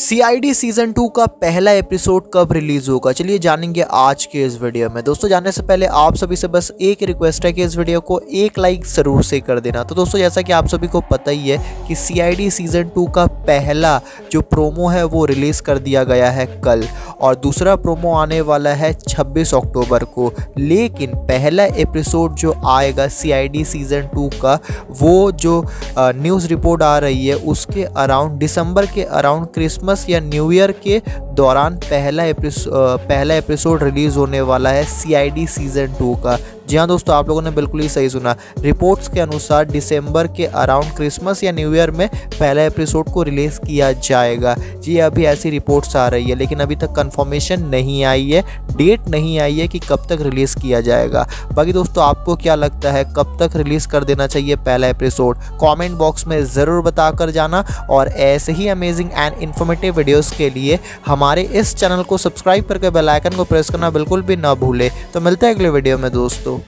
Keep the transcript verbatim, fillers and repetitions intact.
CID season two का पहला episode कब रिलीज होगा, चलिए जानेंगे आज के इस वीडियो में। दोस्तों जानने से पहले आप सभी से बस एक रिक्वेस्ट है कि इस वीडियो को एक लाइक जरूर से कर देना। तो दोस्तों जैसा कि आप सभी को पता ही है कि सीआईडी सीजन टू का पहला जो प्रोमो है वो रिलीज कर दिया गया है कल, और दूसरा प्रोमो आने वाला है छब्बीस अक्टूबर को। लेकिन पहला एपिसोड जो आएगा सीआईडी सीजन टू का, वो जो न्यूज़ रिपोर्ट आ रही है उसके अराउंड दिसंबर के अराउंड क्रिसमस या न्यू ईयर के दौरान पहला एपिसोड पहला एपिसोड रिलीज होने वाला है सीआईडी सीजन टू का। जी हाँ दोस्तों, आप लोगों ने बिल्कुल ही सही सुना। रिपोर्ट्स के अनुसार दिसंबर के अराउंड क्रिसमस या न्यू ईयर में पहला एपिसोड को रिलीज़ किया जाएगा। जी अभी ऐसी रिपोर्ट्स आ रही है, लेकिन अभी तक कंफर्मेशन नहीं आई है, डेट नहीं आई है कि कब तक रिलीज़ किया जाएगा। बाकी दोस्तों आपको क्या लगता है कब तक रिलीज़ कर देना चाहिए पहला एपिसोड, कॉमेंट बॉक्स में ज़रूर बता कर जाना। और ऐसे ही अमेजिंग एंड इन्फॉर्मेटिव वीडियोज़ के लिए हमारे इस चैनल को सब्सक्राइब करके बेल आइकन को प्रेस करना बिल्कुल भी ना भूले। तो मिलते हैं अगले वीडियो में दोस्तों।